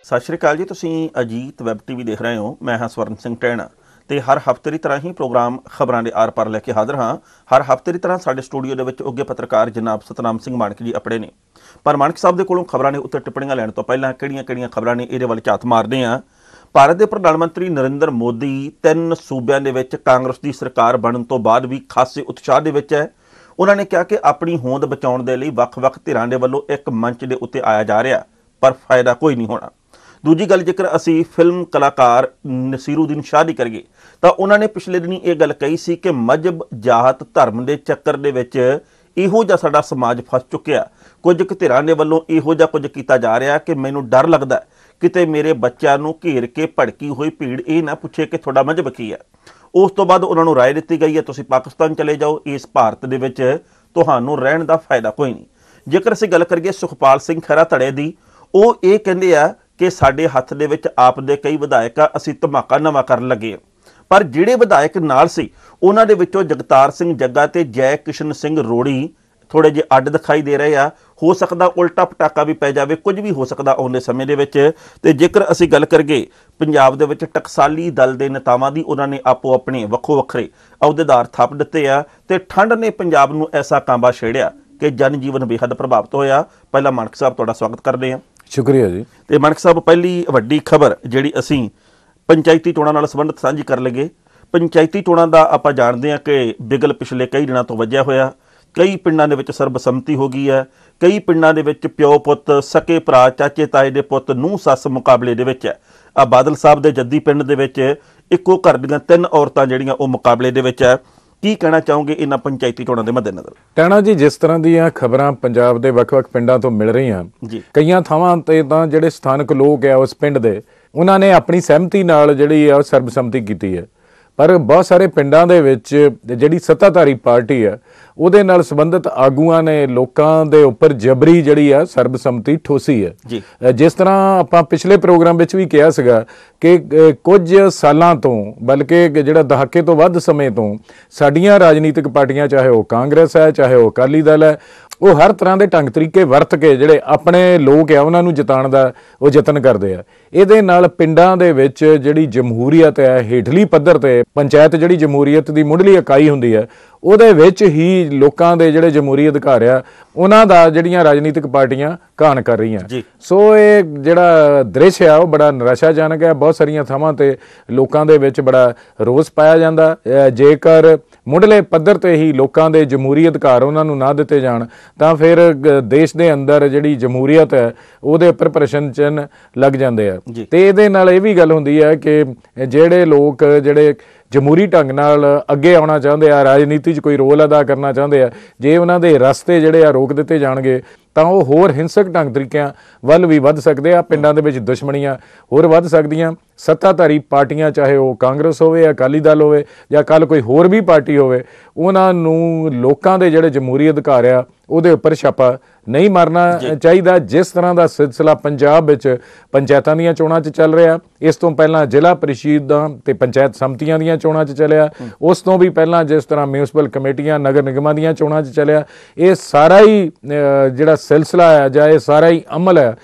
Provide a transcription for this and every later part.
ਸਤਿ ਸ਼੍ਰੀ ਅਕਾਲ ਜੀ। ਤੁਸੀਂ ਅਜੀਤ ਵੈਬ ਟੀਵੀ ਦੇਖ ਰਹੇ ਹੋ। ਮੈਂ ਹਾਂ ਸਵਰਨ ਸਿੰਘ ਟੈਣਾ ਤੇ ਹਰ ਹਫ਼ਤੇ ਦੀ ਤਰ੍ਹਾਂ ਹੀ ਪ੍ਰੋਗਰਾਮ ਖਬਰਾਂ ਦੇ ਆਰ ਪਾਰ ਲੈ ਕੇ ਹਾਜ਼ਰ ਹਾਂ। ਹਰ ਹਫ਼ਤੇ ਦੀ ਤਰ੍ਹਾਂ ਸਾਡੇ ਸਟੂਡੀਓ ਦੇ ਵਿੱਚ ਉੱਘੇ ਪੱਤਰਕਾਰ ਜਨਾਬ ਸਤਨਾਮ ਸਿੰਘ ਮਾਣਕ ਜੀ ਆਪਣੇ ਨੇ। ਪਰ ਮਾਣਕ ਸਾਹਿਬ ਦੇ ਕੋਲੋਂ ਖਬਰਾਂ ਦੇ ਉੱਤੇ ਟਿੱਪਣੀਆਂ ਲੈਣ ਤੋਂ ਪਹਿਲਾਂ ਕਿਹੜੀਆਂ ਖਬਰਾਂ ਨੇ ਇਹਦੇ ਵੱਲ ਝਾਤ ਮਾਰਦੇ ਹਾਂ। ਭਾਰਤ ਦੇ ਪ੍ਰਧਾਨ ਮੰਤਰੀ ਨਰਿੰਦਰ ਮੋਦੀ 3 ਸੂਬਿਆਂ ਦੇ ਵਿੱਚ ਕਾਂਗਰਸ ਦੀ ਸਰਕਾਰ ਬਣਨ ਤੋਂ ਬਾਅਦ ਵੀ ਖਾਸੇ ਉਤਸ਼ਾਹ ਦੇ ਵਿੱਚ ਹੈ। ਉਹਨਾਂ ਨੇ ਕਿਹਾ ਕਿ ਆਪਣੀ ਹੋਂਦ ਬਚਾਉਣ ਦੇ ਲਈ ਵੱਖ-ਵੱਖ ਧਿਰਾਂ ਦੇ ਵੱਲੋਂ ਇੱਕ ਮੰਚ ਦੇ ਉੱਤੇ ਆਇਆ ਜਾ ਰਿਹਾ, ਪਰ ਫਾਇਦਾ ਕੋਈ ਨਹੀਂ ਹੋਣਾ। ਦੂਜੀ ਗੱਲ, ਜੇਕਰ ਅਸੀਂ ਫਿਲਮ ਕਲਾਕਾਰ ਨਸੀਰੂਦੀਨ ਸ਼ਾਹ ਦੀ ਕਰੀਏ ਤਾਂ ਉਹਨਾਂ ਨੇ ਪਿਛਲੇ ਦਿਨੀ ਇਹ ਗੱਲ ਕਹੀ ਸੀ ਕਿ ਮਜ਼ਹਬ, ਜਾਤ, ਧਰਮ ਦੇ ਚੱਕਰ ਦੇ ਵਿੱਚ ਇਹੋ ਜਿਹਾ ਸਾਡਾ ਸਮਾਜ ਫਸ ਚੁੱਕਿਆ। ਕੁਝ ਕੁ ਧਿਰਾਂ ਦੇ ਵੱਲੋਂ ਇਹੋ ਜਿਹਾ ਕੁਝ ਕੀਤਾ ਜਾ ਰਿਹਾ ਕਿ ਮੈਨੂੰ ਡਰ ਲੱਗਦਾ ਕਿਤੇ ਮੇਰੇ ਬੱਚਿਆਂ ਨੂੰ ਘੇਰ ਕੇ ਭੜਕੀ ਹੋਈ ਭੀੜ ਇਹ ਨਾ ਪੁੱਛੇ ਕਿ ਤੁਹਾਡਾ ਮਜ਼ਹਬ ਕੀ ਹੈ। ਉਸ ਤੋਂ ਬਾਅਦ ਉਹਨਾਂ ਨੂੰ ਰਾਏ ਦਿੱਤੀ ਗਈ ਹੈ ਤੁਸੀਂ ਪਾਕਿਸਤਾਨ ਚਲੇ ਜਾਓ, ਇਸ ਭਾਰਤ ਦੇ ਵਿੱਚ ਤੁਹਾਨੂੰ ਰਹਿਣ ਦਾ ਫਾਇਦਾ ਕੋਈ ਨਹੀਂ। ਜੇਕਰ ਅਸੀਂ ਗੱਲ ਕਰੀਏ ਸੁਖਪਾਲ ਸਿੰਘ ਖਹਿਰਾ ਧੜੇ ਦੀ, ਉਹ ਇਹ ਕਹਿੰਦੇ ਆ ਕਿ ਸਾਡੇ ਹੱਥ ਦੇ ਵਿੱਚ ਆਪ ਦੇ ਕਈ ਵਿਧਾਇਕ ਆ, ਅਸੀਂ ਧਮਾਕਾ ਨਵਾਂ ਕਰਨ ਲੱਗੇ ਹਾਂ। ਪਰ ਜਿਹੜੇ ਵਿਧਾਇਕ ਨਾਲ ਸੀ ਉਹਨਾਂ ਦੇ ਵਿੱਚੋਂ ਜਗਤਾਰ ਸਿੰਘ ਜੱਗਾ ਤੇ ਜੈ ਕਿਸ਼ਨ ਸਿੰਘ ਰੋੜੀ ਥੋੜ੍ਹੇ ਜਿਹੇ ਅੱਡ ਦਿਖਾਈ ਦੇ ਰਹੇ ਆ। ਹੋ ਸਕਦਾ ਉਲਟਾ ਪਟਾਕਾ ਵੀ ਪੈ ਜਾਵੇ, ਕੁਝ ਵੀ ਹੋ ਸਕਦਾ ਆਉਂਦੇ ਸਮੇਂ ਦੇ ਵਿੱਚ। ਤੇ ਜੇਕਰ ਅਸੀਂ ਗੱਲ ਕਰੀਏ ਪੰਜਾਬ ਦੇ ਵਿੱਚ ਟਕਸਾਲੀ ਦਲ ਦੇ ਨੇਤਾਵਾਂ ਦੀ, ਉਹਨਾਂ ਨੇ ਆਪੋ ਆਪਣੇ ਵੱਖੋ ਵੱਖਰੇ ਅਹੁਦੇਦਾਰ ਥਾਪ ਦਿੱਤੇ ਆ ਤੇ ਠੰਡ ਨੇ ਪੰਜਾਬ ਨੂੰ ਐਸਾ ਕਾਂਬਾ ਛੇੜਿਆ ਕਿ ਜਨ ਜੀਵਨ ਬੇਹੱਦ ਪ੍ਰਭਾਵਿਤ ਹੋਇਆ। ਪਹਿਲਾਂ ਮਾਣਕ ਸਾਹਿਬ ਤੁਹਾਡਾ ਸਵਾਗਤ ਕਰਦੇ ਹਾਂ। ਸ਼ੁਕਰੀਆ ਜੀ। ਤੇ ਮਾਣਕ ਸਾਹਿਬ, ਪਹਿਲੀ ਵੱਡੀ ਖਬਰ ਜਿਹੜੀ ਅਸੀਂ ਪੰਚਾਇਤੀ ਚੋਣਾਂ ਨਾਲ ਸੰਬੰਧਿਤ ਸਾਂਝੀ ਕਰ ਲਈਏ। ਪੰਚਾਇਤੀ ਚੋਣਾਂ ਦਾ ਆਪਾਂ ਜਾਣਦੇ ਹਾਂ ਕਿ ਬਿਗਲ ਪਿਛਲੇ ਕਈ ਦਿਨਾਂ ਤੋਂ ਵੱਜਿਆ ਹੋਇਆ। ਕਈ ਪਿੰਡਾਂ ਦੇ ਵਿੱਚ ਸਰਬਸੰਮਤੀ ਹੋ ਗਈ ਹੈ। ਕਈ ਪਿੰਡਾਂ ਦੇ ਵਿੱਚ ਪਿਓ ਪੁੱਤ, ਸਕੇ ਭਰਾ, ਚਾਚੇ ਤਾਏ ਦੇ ਪੁੱਤ, ਨੂੰਹ ਸੱਸ ਮੁਕਾਬਲੇ ਦੇ ਵਿੱਚ ਹੈ। ਆ ਬਾਦਲ ਸਾਹਿਬ ਦੇ ਜੱਦੀ ਪਿੰਡ ਦੇ ਵਿੱਚ ਇੱਕੋ ਘਰ ਦੀਆਂ 3 ਔਰਤਾਂ ਜਿਹੜੀਆਂ ਉਹ ਮੁਕਾਬਲੇ ਦੇ ਵਿੱਚ ਹੈ। ਕੀ ਕਹਿਣਾ ਚਾਹੋਗੇ ਇਹਨਾਂ ਪੰਚਾਇਤੀ ਚੋਣਾਂ ਦੇ ਮੱਦੇਨਜ਼ਰ? ਟੈਣਾ ਜੀ, ਜਿਸ ਤਰ੍ਹਾਂ ਦੀਆਂ ਖਬਰਾਂ ਪੰਜਾਬ ਦੇ ਵੱਖ-ਵੱਖ ਪਿੰਡਾਂ ਤੋਂ ਮਿਲ ਰਹੀਆਂ ਜੀ, ਕਈਆਂ ਥਾਵਾਂ ਤੇ ਤਾਂ ਜਿਹੜੇ ਸਥਾਨਕ ਲੋਕ ਆ ਉਸ ਪਿੰਡ ਦੇ, ਉਹਨਾਂ ਨੇ ਆਪਣੀ ਸਹਿਮਤੀ ਨਾਲ ਜਿਹੜੀ ਆ ਸਰਬਸੰਮਤੀ ਕੀਤੀ ਹੈ। ਪਰ ਬਹੁਤ ਸਾਰੇ ਪਿੰਡਾਂ ਦੇ ਵਿੱਚ ਜਿਹੜੀ ਸੱਤਾਧਾਰੀ ਪਾਰਟੀ ਆ ਉਹਦੇ ਨਾਲ ਸੰਬੰਧਿਤ ਆਗੂਆਂ ਨੇ ਲੋਕਾਂ ਦੇ ਉੱਪਰ ਜਬਰੀ ਜਿਹੜੀ ਆ ਸਰਬਸੰਮਤੀ ਠੋਸੀ ਹੈ ਜੀ। ਜਿਸ ਤਰ੍ਹਾਂ ਆਪਾਂ ਪਿਛਲੇ ਪ੍ਰੋਗਰਾਮ ਵਿੱਚ ਵੀ ਕਿਹਾ ਸੀਗਾ ਕਿ ਕੁਝ ਸਾਲਾਂ ਤੋਂ, ਬਲਕਿ ਜਿਹੜਾ ਦਹਾਕੇ ਤੋਂ ਵੱਧ ਸਮੇਂ ਤੋਂ ਸਾਡੀਆਂ ਰਾਜਨੀਤਿਕ ਪਾਰਟੀਆਂ, ਚਾਹੇ ਉਹ ਕਾਂਗਰਸ ਹੈ ਚਾਹੇ ਉਹ ਅਕਾਲੀ ਦਲ ਹੈ, ਉਹ ਹਰ ਤਰ੍ਹਾਂ ਦੇ ਢੰਗ ਤਰੀਕੇ ਵਰਤ ਕੇ ਜਿਹੜੇ ਆਪਣੇ ਲੋਕ ਆ ਉਹਨਾਂ ਨੂੰ ਜਿਤਾਉਣ ਦਾ ਉਹ ਯਤਨ ਕਰਦੇ ਆ। ਇਹਦੇ ਨਾਲ ਪਿੰਡਾਂ ਦੇ ਵਿੱਚ ਜਿਹੜੀ ਜਮਹੂਰੀਅਤ ਹੈ, ਹੇਠਲੀ ਪੱਧਰ ਤੇ ਪੰਚਾਇਤ ਜਿਹੜੀ ਜਮਹੂਰੀਅਤ ਦੀ ਮੁੱਢਲੀ ਇਕਾਈ ਹੁੰਦੀ ਹੈ, ਉਹਦੇ ਵਿੱਚ ਹੀ ਲੋਕਾਂ ਦੇ ਜਿਹੜੇ ਜਮਹੂਰੀ ਅਧਿਕਾਰ ਆ ਉਹਨਾਂ ਦਾ ਜਿਹੜੀਆਂ ਰਾਜਨੀਤਿਕ ਪਾਰਟੀਆਂ ਘਾਣ ਕਰ ਰਹੀਆਂ। ਸੋ ਇਹ ਜਿਹੜਾ ਦ੍ਰਿਸ਼ ਆ ਉਹ ਬੜਾ ਨਿਰਾਸ਼ਾਜਨਕ ਹੈ। ਬਹੁਤ ਸਾਰੀਆਂ ਥਾਵਾਂ ਤੇ ਲੋਕਾਂ ਦੇ ਵਿੱਚ ਬੜਾ ਰੋਸ ਪਾਇਆ ਜਾਂਦਾ। ਜੇਕਰ ਮੁੱਢਲੇ ਪੱਧਰ ਤੇ ਹੀ ਲੋਕਾਂ ਦੇ ਜਮਹੂਰੀ ਅਧਿਕਾਰ ਉਹਨਾਂ ਨੂੰ ਨਾ ਦਿੱਤੇ ਜਾਣ ਤਾਂ ਫਿਰ ਦੇਸ਼ ਦੇ ਅੰਦਰ ਜਿਹੜੀ ਜਮਹੂਰੀਅਤ ਹੈ ਉਹਦੇ ਉੱਪਰ ਪ੍ਰਸ਼ਨ ਚਿੰਨ੍ਹ ਲੱਗ ਜਾਂਦੇ ਆ। ਤੇ ਇਹਦੇ ਨਾਲ ਇਹ ਵੀ ਗੱਲ ਹੁੰਦੀ ਹੈ ਕਿ ਜਿਹੜੇ ਲੋਕ ਜਿਹੜੇ ਜਮਹੂਰੀ ਢੰਗ ਨਾਲ ਅੱਗੇ ਆਉਣਾ ਚਾਹੁੰਦੇ ਆ, ਰਾਜਨੀਤੀ 'ਚ ਕੋਈ ਰੋਲ ਅਦਾ ਕਰਨਾ ਚਾਹੁੰਦੇ ਆ, ਜੇ ਉਹਨਾਂ ਦੇ ਰਸਤੇ ਜਿਹੜੇ ਆ ਰੋਕ ਦਿੱਤੇ ਜਾਣਗੇ ਤਾਂ ਉਹ ਹੋਰ ਹਿੰਸਕ ਢੰਗ ਤਰੀਕਿਆਂ ਵੱਲ ਵੀ ਵੱਧ ਸਕਦੇ ਆ। ਪਿੰਡਾਂ ਦੇ ਵਿੱਚ ਦੁਸ਼ਮਣੀਆਂ ਹੋਰ ਵੱਧ ਸਕਦੀਆਂ। ਸੱਤਾਧਾਰੀ ਪਾਰਟੀਆਂ, ਚਾਹੇ ਉਹ ਕਾਂਗਰਸ ਹੋਵੇ, ਅਕਾਲੀ ਦਲ ਹੋਵੇ ਜਾਂ ਕੱਲ੍ਹ ਕੋਈ ਹੋਰ ਵੀ ਪਾਰਟੀ ਹੋਵੇ, ਉਹਨਾਂ ਨੂੰ ਲੋਕਾਂ ਦੇ ਜਿਹੜੇ ਜਮਹੂਰੀ ਅਧਿਕਾਰ ਆ ਉਹਦੇ ਉੱਪਰ ਛਾਪਾ ਨਹੀਂ ਮਾਰਨਾ ਚਾਹੀਦਾ। ਜਿਸ ਤਰ੍ਹਾਂ ਦਾ ਸਿਲਸਿਲਾ ਪੰਜਾਬ ਵਿੱਚ ਪੰਚਾਇਤਾਂ ਦੀਆਂ ਚੋਣਾਂ 'ਚ ਚੱਲ ਰਿਹਾ, ਇਸ ਤੋਂ ਪਹਿਲਾਂ ਜ਼ਿਲ੍ਹਾ ਪ੍ਰੀਸ਼ਦਾਂ ਤੇ ਪੰਚਾਇਤ ਸਮਤੀਆਂ ਦੀਆਂ ਚੋਣਾਂ 'ਚ ਚੱਲਿਆ, ਉਸ ਤੋਂ ਵੀ ਪਹਿਲਾਂ ਜਿਸ ਤਰ੍ਹਾਂ ਮਿਊਨਿਸਪਲ ਕਮੇਟੀਆਂ, ਨਗਰ ਨਿਗਮਾਂ ਦੀਆਂ ਚੋਣਾਂ 'ਚ ਚੱਲਿਆ, ਇਹ ਸਾਰਾ ਹੀ ਜਿਹੜਾ ਸਿਲਸਿਲਾ ਹੈ ਜਾਂ ਇਹ ਸਾਰਾ ਹੀ ਅਮਲ ਹੈ,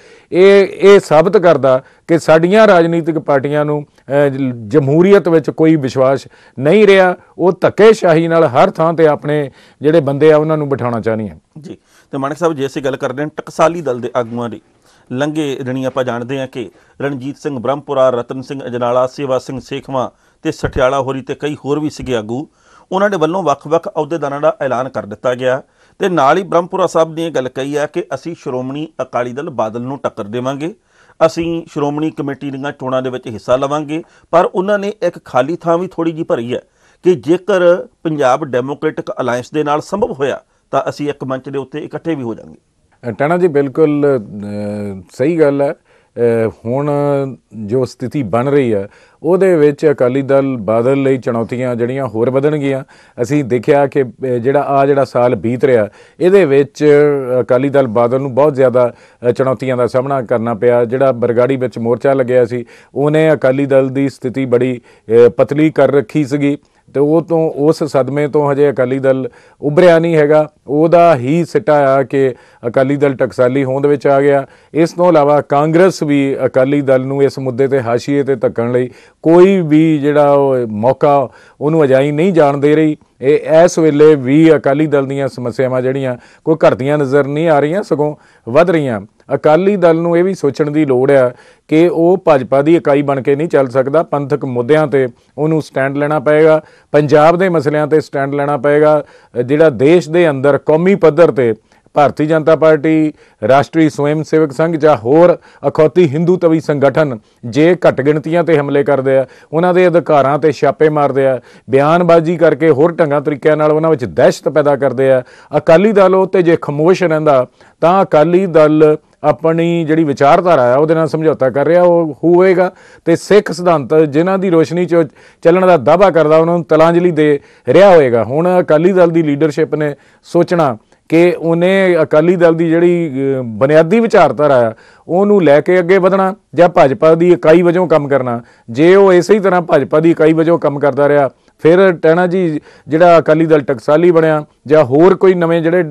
ਇਹ ਸਾਬਤ ਕਰਦਾ ਕਿ ਸਾਡੀਆਂ ਰਾਜਨੀਤਿਕ ਪਾਰਟੀਆਂ ਨੂੰ ਜਮਹੂਰੀਅਤ ਵਿੱਚ ਕੋਈ ਵਿਸ਼ਵਾਸ ਨਹੀਂ ਰਿਹਾ। ਉਹ ਧੱਕੇਸ਼ਾਹੀ ਨਾਲ ਹਰ ਥਾਂ ਤੇ ਆਪਣੇ ਜਿਹੜੇ ਬੰਦੇ ਆ ਉਹਨਾਂ ਨੂੰ ਬਿਠਾਉਣਾ ਚਾਹੁੰਦੀਆਂ ਜੀ। ਤੇ ਮਾਣਕ ਸਾਹਿਬ, ਜੇ ਅਸੀਂ ਗੱਲ ਕਰਦੇ ਹਾਂ ਟਕਸਾਲੀ ਦਲ ਦੇ ਆਗੂਆਂ ਦੀ, ਲੰਘੇ ਦਿਨੀ ਆਪਾਂ ਜਾਣਦੇ ਹਾਂ ਕਿ ਰਣਜੀਤ ਸਿੰਘ ਬ੍ਰਹਮਪੁਰਾ, ਰਤਨ ਸਿੰਘ ਅਜਨਾਲਾ, ਸੇਵਾ ਸਿੰਘ ਸੇਖਵਾਂ ਤੇ ਸਠਿਆਲਾ ਹੋਰੀ ਤੇ ਕਈ ਹੋਰ ਵੀ ਸੀਗੇ ਆਗੂ, ਉਹਨਾਂ ਦੇ ਵੱਲੋਂ ਵੱਖ-ਵੱਖ ਅਹੁਦੇਦਾਰਾਂ ਦਾ ਐਲਾਨ ਕਰ ਦਿੱਤਾ ਗਿਆ। ਤੇ ਨਾਲ ਹੀ ਬ੍ਰਹਮਪੁਰਾ ਸਾਹਿਬ ਨੇ ਇਹ ਗੱਲ ਕਹੀ ਹੈ ਕਿ ਅਸੀਂ ਸ਼੍ਰੋਮਣੀ ਅਕਾਲੀ ਦਲ ਬਾਦਲ ਨੂੰ ਟੱਕਰ ਦੇਵਾਂਗੇ, ਅਸੀਂ ਸ਼੍ਰੋਮਣੀ ਕਮੇਟੀ ਦੀਆਂ ਚੋਣਾਂ ਦੇ ਵਿੱਚ ਹਿੱਸਾ ਲਵਾਂਗੇ। ਪਰ ਉਹਨਾਂ ਨੇ ਇੱਕ ਖਾਲੀ ਥਾਂ ਵੀ ਥੋੜ੍ਹੀ ਜਿਹੀ ਭਰੀ ਹੈ ਕਿ ਜੇਕਰ ਪੰਜਾਬ ਡੈਮੋਕ੍ਰੈਟਿਕ ਅਲਾਇੰਸ ਦੇ ਨਾਲ ਸੰਭਵ ਹੋਇਆ ਤਾਂ ਅਸੀਂ ਇੱਕ ਮੰਚ ਦੇ ਉੱਤੇ ਇਕੱਠੇ ਵੀ ਹੋ ਜਾਵਾਂਗੇ। ਟੈਣਾ ਜੀ, ਬਿਲਕੁਲ ਸਹੀ ਗੱਲ ਹੈ। ਹੁਣ ਜੋ ਸਥਿਤੀ ਬਣ ਰਹੀ ਹੈ ਉਹਦੇ ਵਿੱਚ ਅਕਾਲੀ ਦਲ ਬਾਦਲ ਲਈ ਚੁਣੌਤੀਆਂ ਜਿਹੜੀਆਂ ਹੋਰ ਵਧਣਗੀਆਂ। ਅਸੀਂ ਦੇਖਿਆ ਕਿ ਜਿਹੜਾ ਸਾਲ ਬੀਤ ਰਿਹਾ ਇਹਦੇ ਵਿੱਚ ਅਕਾਲੀ ਦਲ ਬਾਦਲ ਨੂੰ ਬਹੁਤ ਜ਼ਿਆਦਾ ਚੁਣੌਤੀਆਂ ਦਾ ਸਾਹਮਣਾ ਕਰਨਾ ਪਿਆ। ਜਿਹੜਾ ਬਰਗਾੜੀ ਵਿੱਚ ਮੋਰਚਾ ਲੱਗਿਆ ਸੀ ਉਹਨੇ ਅਕਾਲੀ ਦਲ ਦੀ ਸਥਿਤੀ ਬੜੀ ਪਤਲੀ ਕਰ ਰੱਖੀ ਸੀਗੀ ਤੇ ਉਹ ਤੋਂ ਉਸ ਸਦਮੇ ਤੋਂ ਹਜੇ ਅਕਾਲੀ ਦਲ ਉੱਭਰਿਆ ਨਹੀਂ ਹੈਗਾ। ਉਹਦਾ ਹੀ ਸਿੱਟਾ ਆ ਕਿ ਅਕਾਲੀ ਦਲ ਟਕਸਾਲੀ ਹੋਂਦ ਵਿੱਚ ਆ ਗਿਆ। ਇਸ ਤੋਂ ਇਲਾਵਾ ਕਾਂਗਰਸ ਵੀ ਅਕਾਲੀ ਦਲ ਨੂੰ ਇਸ ਮੁੱਦੇ ਤੇ ਹਾਸ਼ੀਏ ਤੇ ਧੱਕਣ ਲਈ ਕੋਈ ਵੀ ਜਿਹੜਾ ਉਹ ਮੌਕਾ ਉਹਨੂੰ ਅਜਾਈ ਨਹੀਂ ਜਾਣ ਦੇ ਰਹੀ। ਇਸ ਵੇਲੇ ਵੀ ਅਕਾਲੀ ਦਲ ਦੀਆਂ ਸਮੱਸਿਆਵਾਂ ਜਿਹੜੀਆਂ ਕੋਈ ਘਟਦੀਆਂ ਨਜ਼ਰ ਨਹੀਂ ਆ ਰਹੀਆਂ, ਸਗੋਂ ਵੱਧ ਰਹੀਆਂ। ਅਕਾਲੀ ਦਲ ਨੂੰ ਇਹ ਵੀ ਸੋਚਣ ਦੀ ਲੋੜ ਆ ਕਿ ਉਹ ਭਾਜਪਾ ਦੀ ਇਕਾਈ ਬਣ ਕੇ ਨਹੀਂ ਚੱਲ ਸਕਦਾ। ਪੰਥਕ ਮੁੱਦਿਆਂ ਤੇ ਉਹਨੂੰ ਸਟੈਂਡ ਲੈਣਾ ਪਏਗਾ, ਪੰਜਾਬ ਦੇ ਮਸਲਿਆਂ ਤੇ ਸਟੈਂਡ ਲੈਣਾ ਪਏਗਾ। ਜਿਹੜਾ ਦੇਸ਼ ਦੇ ਅੰਦਰ ਕੌਮੀ ਪੱਧਰ ਤੇ ਭਾਰਤੀ ਜਨਤਾ ਪਾਰਟੀ, ਰਾਸ਼ਟਰੀ ਸਵੈਮ ਸੇਵਕ ਸੰਘ ਜਾਂ ਹੋਰ ਅਖੌਤੀ ਹਿੰਦੂਤਵੀ ਸੰਗਠਨ ਜੇ ਘੱਟ ਗਿਣਤੀਆਂ ਤੇ ਹਮਲੇ ਕਰਦੇ ਆ, ਉਹਨਾਂ ਦੇ ਅਧਿਕਾਰਾਂ ਤੇ ਛਾਪੇ ਮਾਰਦੇ ਆ, ਬਿਆਨਬਾਜ਼ੀ ਕਰਕੇ ਹੋਰ ਢੰਗਾਂ ਤਰੀਕਿਆਂ ਨਾਲ ਉਹਨਾਂ ਵਿੱਚ ਦਹਿਸ਼ਤ ਪੈਦਾ ਕਰਦੇ ਆ, ਅਕਾਲੀ ਦਲ ਉਹ 'ਤੇ ਜੇ ਖਾਮੋਸ਼ ਰਹਿੰਦਾ ਤਾਂ ਅਕਾਲੀ ਦਲ ਆਪਣੀ ਜਿਹੜੀ ਵਿਚਾਰਧਾਰਾ ਆ ਉਹਦੇ ਨਾਲ ਸਮਝੌਤਾ ਕਰ ਰਿਹਾ ਉਹ ਹੋਵੇਗਾ। ਤੇ ਸਿੱਖ ਸਿਧਾਂਤ ਜਿਨ੍ਹਾਂ ਦੀ ਰੋਸ਼ਨੀ 'ਚ ਚੱਲਣ ਦਾ ਦਾਅਵਾ ਕਰਦਾ ਉਹਨਾਂ ਨੂੰ ਤਲਾਂਜਲੀ ਦੇ ਰਿਹਾ ਹੋਵੇਗਾ। ਹੁਣ ਅਕਾਲੀ ਦਲ ਦੀ ਲੀਡਰਸ਼ਿਪ ਨੇ ਸੋਚਣਾ ਕਿ ਉਹਨੇ ਅਕਾਲੀ ਦਲ ਦੀ ਜਿਹੜੀ ਬੁਨਿਆਦੀ ਵਿਚਾਰਧਾਰਾ ਆ ਉਹਨੂੰ ਲੈ ਕੇ ਅੱਗੇ ਵਧਣਾ ਜਾਂ ਭਾਜਪਾ ਦੀ ਇਕਾਈ ਵਜੋਂ ਕੰਮ ਕਰਨਾ। ਜੇ ਉਹ ਇਸੇ ਹੀ ਤਰ੍ਹਾਂ ਭਾਜਪਾ ਦੀ ਇਕਾਈ ਵਜੋਂ ਕੰਮ ਕਰਦਾ ਰਿਹਾ ਫਿਰ ਟਹਿਣਾ ਜੀ ਜਿਹੜਾ ਅਕਾਲੀ ਦਲ ਟਕਸਾਲੀ ਬਣਿਆ ਜਾਂ ਹੋਰ ਕੋਈ ਨਵੇਂ ਜਿਹੜੇ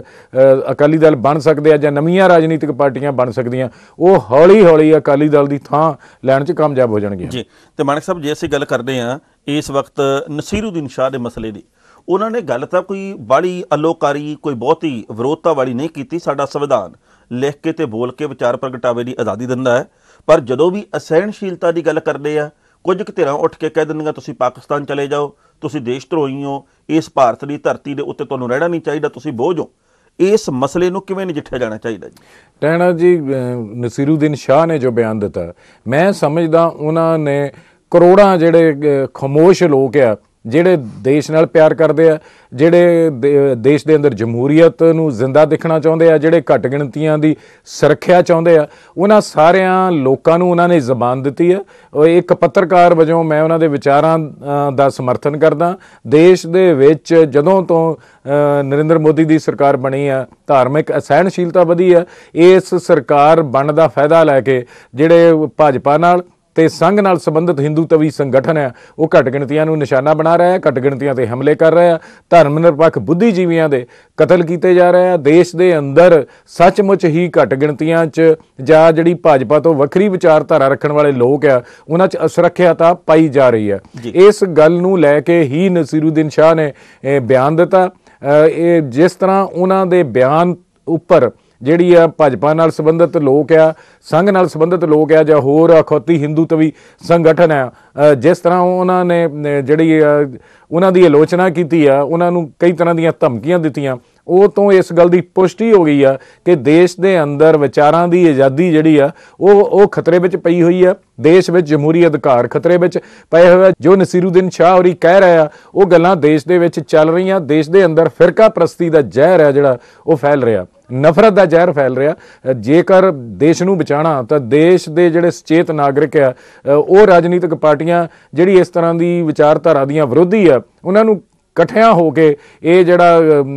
ਅਕਾਲੀ ਦਲ ਬਣ ਸਕਦੇ ਆ ਜਾਂ ਨਵੀਆਂ ਰਾਜਨੀਤਿਕ ਪਾਰਟੀਆਂ ਬਣ ਸਕਦੀਆਂ, ਉਹ ਹੌਲੀ ਹੌਲੀ ਅਕਾਲੀ ਦਲ ਦੀ ਥਾਂ ਲੈਣ 'ਚ ਕਾਮਯਾਬ ਹੋ ਜਾਣਗੀਆਂ। ਜੀ, ਤੇ ਮਾਨਕ ਸਾਹਿਬ ਜੇ ਅਸੀਂ ਗੱਲ ਕਰਦੇ ਹਾਂ ਇਸ ਵਕਤ ਨਸੀਰੁਦੀਨ ਸ਼ਾਹ ਦੇ ਮਸਲੇ ਦੀ, ਉਹਨਾਂ ਨੇ ਗੱਲ ਤਾਂ ਕੋਈ ਬਾਹਲੀ ਅਲੋਕਾਰੀ, ਕੋਈ ਬਹੁਤੀ ਵਿਰੋਧਤਾ ਵਾਲੀ ਨਹੀਂ ਕੀਤੀ। ਸਾਡਾ ਸੰਵਿਧਾਨ ਲਿਖ ਕੇ ਤੇ ਬੋਲ ਕੇ ਵਿਚਾਰ ਪ੍ਰਗਟਾਵੇ ਦੀ ਆਜ਼ਾਦੀ ਦਿੰਦਾ ਹੈ, ਪਰ ਜਦੋਂ ਵੀ ਅਸਹਿਣਸ਼ੀਲਤਾ ਦੀ ਗੱਲ ਕਰਦੇ ਆ ਕੁਝ ਕੁ ਧਿਰਾਂ ਉੱਠ ਕੇ ਕਹਿ ਦਿੰਦੀਆਂ ਤੁਸੀਂ ਪਾਕਿਸਤਾਨ ਚਲੇ ਜਾਓ, ਤੁਸੀਂ ਦੇਸ਼ ਧਰੋਹੀ ਹੋ, ਇਸ ਭਾਰਤ ਦੀ ਧਰਤੀ ਦੇ ਉੱਤੇ ਤੁਹਾਨੂੰ ਰਹਿਣਾ ਨਹੀਂ ਚਾਹੀਦਾ, ਤੁਸੀਂ ਬੋਝ ਹੋ। ਇਸ ਮਸਲੇ ਨੂੰ ਕਿਵੇਂ ਨਜਿੱਠਿਆ ਜਾਣਾ ਚਾਹੀਦਾ ਜੀ? ਟਹਿਣਾ ਜੀ, ਨਸੀਰੁਦੀਨ ਸ਼ਾਹ ਨੇ ਜੋ ਬਿਆਨ ਦਿੱਤਾ, ਮੈਂ ਸਮਝਦਾ ਉਹਨਾਂ ਨੇ ਕਰੋੜਾਂ ਜਿਹੜੇ ਖਾਮੋਸ਼ ਲੋਕ ਆ ਜਿਹੜੇ ਦੇਸ਼ ਨਾਲ ਪਿਆਰ ਕਰਦੇ ਆ, ਜਿਹੜੇ ਦੇਸ਼ ਦੇ ਅੰਦਰ ਜਮਹੂਰੀਅਤ ਨੂੰ ਜ਼ਿੰਦਾ ਦੇਖਣਾ ਚਾਹੁੰਦੇ ਆ, ਜਿਹੜੇ ਘੱਟ ਗਿਣਤੀਆਂ ਦੀ ਸੁਰੱਖਿਆ ਚਾਹੁੰਦੇ ਆ, ਉਹਨਾਂ ਸਾਰਿਆਂ ਲੋਕਾਂ ਨੂੰ ਉਹਨਾਂ ਨੇ ਜ਼ਬਾਨ ਦਿੱਤੀ ਆ। ਇੱਕ ਪੱਤਰਕਾਰ ਵਜੋਂ ਮੈਂ ਉਹਨਾਂ ਦੇ ਵਿਚਾਰਾਂ ਦਾ ਸਮਰਥਨ ਕਰਦਾ। ਦੇਸ਼ ਦੇ ਵਿੱਚ ਜਦੋਂ ਤੋਂ ਨਰਿੰਦਰ ਮੋਦੀ ਦੀ ਸਰਕਾਰ ਬਣੀ ਆ ਧਾਰਮਿਕ ਅਸਹਿਣਸ਼ੀਲਤਾ ਵਧੀ ਆ। ਇਸ ਸਰਕਾਰ ਬਣਨ ਦਾ ਫਾਇਦਾ ਲੈ ਕੇ ਜਿਹੜੇ ਭਾਜਪਾ ਨਾਲ ਤੇ ਸੰਘ ਨਾਲ ਸੰਬੰਧਿਤ ਹਿੰਦੂਤਵੀ ਸੰਗਠਨ ਹੈ ਉਹ ਘੱਟ ਗਿਣਤੀਆਂ ਨੂੰ ਨਿਸ਼ਾਨਾ ਬਣਾ ਰਿਹਾ, ਘੱਟ ਗਿਣਤੀਆਂ ਤੇ ਹਮਲੇ ਕਰ ਰਿਹਾ, ਧਰਮ ਨਿਰਪੱਖ ਬੁੱਧੀਜੀਵੀਆਂ ਦੇ ਕਤਲ ਕੀਤੇ ਜਾ ਰਹੇ ਆ। ਦੇਸ਼ ਦੇ ਅੰਦਰ ਸੱਚਮੁੱਚ ਹੀ ਘੱਟ ਗਿਣਤੀਆਂ 'ਚ ਜਾਂ ਜਿਹੜੀ ਭਾਜਪਾ ਤੋਂ ਵੱਖਰੀ ਵਿਚਾਰਧਾਰਾ ਰੱਖਣ ਵਾਲੇ ਲੋਕ ਆ ਉਹਨਾਂ 'ਚ ਅਸੁਰੱਖਿਅਤਾ ਪਾਈ ਜਾ ਰਹੀ ਹੈ। ਇਸ ਗੱਲ ਨੂੰ ਲੈ ਕੇ ਹੀ ਨਸੀਰੁਦੀਨ ਸ਼ਾਹ ਨੇ ਬਿਆਨ ਦਿੱਤਾ। ਇਹ ਜਿਸ ਤਰ੍ਹਾਂ ਉਹਨਾਂ ਦੇ ਬਿਆਨ ਉੱਪਰ ਜਿਹੜੀ ਆ ਭਾਜਪਾ ਨਾਲ ਸੰਬੰਧਿਤ ਲੋਕ ਆ, ਸੰਘ ਨਾਲ ਸੰਬੰਧਿਤ ਲੋਕ ਆ ਜਾਂ ਹੋਰ ਅਖੌਤੀ ਹਿੰਦੂਤਵੀ ਸੰਗਠਨ ਆ, ਜਿਸ ਤਰ੍ਹਾਂ ਉਹਨਾਂ ਨੇ ਜਿਹੜੀ ਉਹਨਾਂ ਦੀ ਆਲੋਚਨਾ ਕੀਤੀ ਆ, ਉਹਨਾਂ ਨੂੰ ਕਈ ਤਰ੍ਹਾਂ ਦੀਆਂ ਧਮਕੀਆਂ ਦਿੱਤੀਆਂ, ਉਹ ਤੋਂ ਇਸ ਗੱਲ ਦੀ ਪੁਸ਼ਟੀ ਹੋ ਗਈ ਆ ਕਿ ਦੇਸ਼ ਦੇ ਅੰਦਰ ਵਿਚਾਰਾਂ ਦੀ ਆਜ਼ਾਦੀ ਜਿਹੜੀ ਆ ਉਹ ਖਤਰੇ ਵਿੱਚ ਪਈ ਹੋਈ ਆ। ਦੇਸ਼ ਵਿੱਚ ਜਮਹੂਰੀ ਅਧਿਕਾਰ ਖਤਰੇ ਵਿੱਚ ਪਏ ਹੋਏ ਆ। ਜੋ ਨਸੀਰੁਦੀਨ ਸ਼ਾਹ ਹੋਰੀ ਕਹਿ ਰਹੇ ਆ ਉਹ ਗੱਲਾਂ ਦੇਸ਼ ਦੇ ਵਿੱਚ ਚੱਲ ਰਹੀਆਂ। ਦੇਸ਼ ਦੇ ਅੰਦਰ ਫਿਰਕਾ ਪ੍ਰਸਤੀ ਦਾ ਜ਼ਹਿਰ ਹੈ ਜਿਹੜਾ ਉਹ ਫੈਲ ਰਿਹਾ, ਨਫ਼ਰਤ ਦਾ ਜ਼ਹਿਰ ਫੈਲ ਰਿਹਾ। ਜੇਕਰ ਦੇਸ਼ ਨੂੰ ਬਚਾਉਣਾ ਤਾਂ ਦੇਸ਼ ਦੇ ਜਿਹੜੇ ਸੁਚੇਤ ਨਾਗਰਿਕ ਆ ਉਹ ਰਾਜਨੀਤਿਕ ਪਾਰਟੀਆਂ ਜਿਹੜੀ ਇਸ ਤਰ੍ਹਾਂ ਦੀ ਵਿਚਾਰਧਾਰਾ ਦੀਆਂ ਵਿਰੋਧੀ ਆ ਉਹਨਾਂ ਨੂੰ ਇਕੱਠਿਆਂ ਹੋ ਕੇ ਇਹ ਜਿਹੜਾ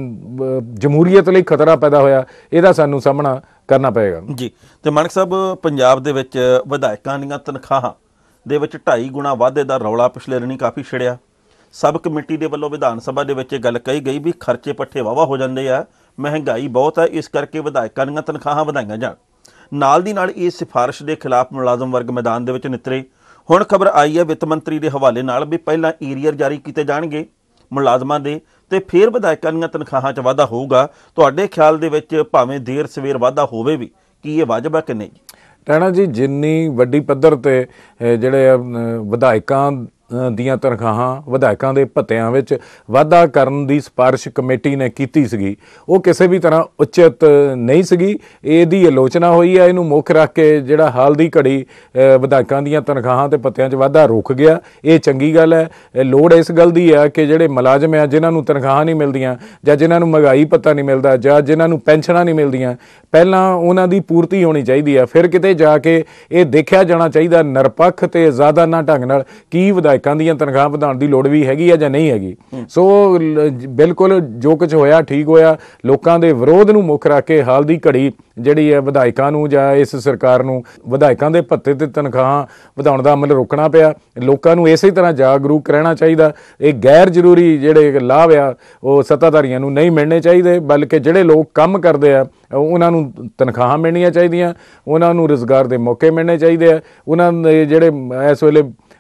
ਜਮਹੂਰੀਅਤ ਲਈ ਖਤਰਾ ਪੈਦਾ ਹੋਇਆ ਇਹਦਾ ਸਾਨੂੰ ਸਾਹਮਣਾ ਕਰਨਾ ਪਏਗਾ। ਜੀ, ਤੇ ਮਾਨਕ ਸਾਹਿਬ ਪੰਜਾਬ ਦੇ ਵਿੱਚ ਵਿਧਾਇਕਾਂ ਦੀਆਂ ਤਨਖਾਹਾਂ ਦੇ ਵਿੱਚ 2.5 ਗੁਣਾ ਵਾਧੇ ਦਾ ਰੌਲਾ ਪਿਛਲੇ ਦਿਨੀਂ ਕਾਫੀ ਛਿੜਿਆ। ਸਬ ਕਮੇਟੀ ਦੇ ਵੱਲੋਂ ਵਿਧਾਨ ਸਭਾ ਦੇ ਵਿੱਚ ਇਹ ਗੱਲ ਕਹੀ ਗਈ ਵੀ ਖਰਚੇ ਪੱਠੇ ਵਾਹਵਾ ਹੋ ਜਾਂਦੇ ਆ, ਮਹਿੰਗਾਈ ਬਹੁਤ ਹੈ, ਇਸ ਕਰਕੇ ਵਿਧਾਇਕਾਂ ਦੀਆਂ ਤਨਖਾਹਾਂ ਵਧਾਈਆਂ ਜਾਣ। ਨਾਲ ਦੀ ਨਾਲ ਇਸ ਸਿਫਾਰਿਸ਼ ਦੇ ਖਿਲਾਫ ਮੁਲਾਜ਼ਮ ਵਰਗ ਮੈਦਾਨ ਦੇ ਵਿੱਚ ਨਿਤਰੇ। ਹੁਣ ਖਬਰ ਆਈ ਹੈ ਵਿੱਤ ਮੰਤਰੀ ਦੇ ਹਵਾਲੇ ਨਾਲ ਵੀ ਪਹਿਲਾਂ ਏਰੀਅਰ ਜਾਰੀ ਕੀਤੇ ਜਾਣਗੇ ਮੁਲਾਜ਼ਮਾਂ ਦੇ ਤੇ ਫਿਰ ਵਿਧਾਇਕਾਂ ਦੀਆਂ ਤਨਖਾਹਾਂ 'ਚ ਵਾਧਾ ਹੋਊਗਾ। ਤੁਹਾਡੇ ਖਿਆਲ ਦੇ ਵਿੱਚ ਭਾਵੇਂ ਦੇਰ ਸਵੇਰ ਵਾਧਾ ਹੋਵੇ ਵੀ ਕੀ ਇਹ ਵਾਜਬ ਹੈ ਕਿ ਨਹੀਂ? ਟਹਿਣਾ ਜੀ, ਜਿੰਨੀ ਵੱਡੀ ਪੱਧਰ ਤੇ ਜਿਹੜੇ ਵਿਧਾਇਕਾਂ ਦੀਆਂ ਤਨਖਾਹਾਂ, ਵਿਧਾਇਕਾਂ ਦੇ ਭੱਤਿਆਂ ਵਿੱਚ ਵਾਧਾ ਕਰਨ ਦੀ ਸਿਫਾਰਿਸ਼ ਕਮੇਟੀ ਨੇ ਕੀਤੀ ਸੀਗੀ, ਉਹ ਕਿਸੇ ਵੀ ਤਰ੍ਹਾਂ ਉਚਿਤ ਨਹੀਂ ਸੀਗੀ। ਇਹਦੀ ਆਲੋਚਨਾ ਹੋਈ ਹੈ। ਇਹਨੂੰ ਮੁੱਖ ਰੱਖ ਕੇ ਜਿਹੜਾ ਹਾਲ ਦੀ ਘੜੀ ਵਿਧਾਇਕਾਂ ਦੀਆਂ ਤਨਖਾਹਾਂ ਤੇ ਭੱਤਿਆਂ 'ਚ ਵਾਧਾ ਰੁਕ ਗਿਆ, ਇਹ ਚੰਗੀ ਗੱਲ ਹੈ। ਲੋੜ ਇਸ ਗੱਲ ਦੀ ਹੈ ਕਿ ਜਿਹੜੇ ਮੁਲਾਜ਼ਮ ਆ ਜਿਨ੍ਹਾਂ ਨੂੰ ਤਨਖਾਹਾਂ ਨਹੀਂ ਮਿਲਦੀਆਂ ਜਾਂ ਜਿਨ੍ਹਾਂ ਨੂੰ ਮਹਿੰਗਾਈ ਭੱਤਾ ਨਹੀਂ ਮਿਲਦਾ ਜਾਂ ਜਿਨ੍ਹਾਂ ਨੂੰ ਪੈਨਸ਼ਨਾਂ ਨਹੀਂ ਮਿਲਦੀਆਂ, ਪਹਿਲਾਂ ਉਹਨਾਂ ਦੀ ਪੂਰਤੀ ਹੋਣੀ ਚਾਹੀਦੀ ਹੈ। ਫਿਰ ਕਿਤੇ ਜਾ ਕੇ ਇਹ ਦੇਖਿਆ ਜਾਣਾ ਚਾਹੀਦਾ ਨਿਰਪੱਖ ਤੇ ਆਜ਼ਾਦਾਨਾ ਢੰਗ ਨਾਲ ਕੀ ਵਿਧਾਇਕ ਵਿਧਾਇਕਾਂ ਦੀਆਂ ਤਨਖਾਹਾਂ ਵਧਾਉਣ ਦੀ ਲੋੜ ਵੀ ਹੈਗੀ ਆ ਜਾਂ ਨਹੀਂ ਹੈਗੀ। ਸੋ ਬਿਲਕੁਲ ਜੋ ਕੁਝ ਹੋਇਆ ਠੀਕ ਹੋਇਆ। ਲੋਕਾਂ ਦੇ ਵਿਰੋਧ ਨੂੰ ਮੁੱਖ ਰੱਖ ਕੇ ਹਾਲ ਦੀ ਘੜੀ ਜਿਹੜੀ ਹੈ ਵਿਧਾਇਕਾਂ ਨੂੰ ਜਾਂ ਇਸ ਸਰਕਾਰ ਨੂੰ ਵਿਧਾਇਕਾਂ ਦੇ ਭੱਤੇ ਤੇ ਤਨਖਾਹਾਂ ਵਧਾਉਣ ਦਾ ਅਮਲ ਰੋਕਣਾ ਪਿਆ। ਲੋਕਾਂ ਨੂੰ ਇਸੇ ਤਰ੍ਹਾਂ ਜਾਗਰੂਕ ਰਹਿਣਾ ਚਾਹੀਦਾ। ਇਹ ਗੈਰ ਜ਼ਰੂਰੀ ਜਿਹੜੇ ਲਾਭ ਆ ਉਹ ਸੱਤਾਧਾਰੀਆਂ ਨੂੰ ਨਹੀਂ ਮਿਲਣੇ ਚਾਹੀਦੇ, ਬਲਕਿ ਜਿਹੜੇ ਲੋਕ ਕੰਮ ਕਰਦੇ ਆ ਉਹਨਾਂ ਨੂੰ ਤਨਖਾਹਾਂ ਮਿਲਣੀਆਂ ਚਾਹੀਦੀਆਂ, ਉਹਨਾਂ ਨੂੰ ਰੁਜ਼ਗਾਰ ਦੇ ਮੌਕੇ ਮਿਲਣੇ ਚਾਹੀਦੇ ਆ। ਉਹਨਾਂ ਦੇ ਜਿਹੜੇ ਇਸ ਵੇਲੇ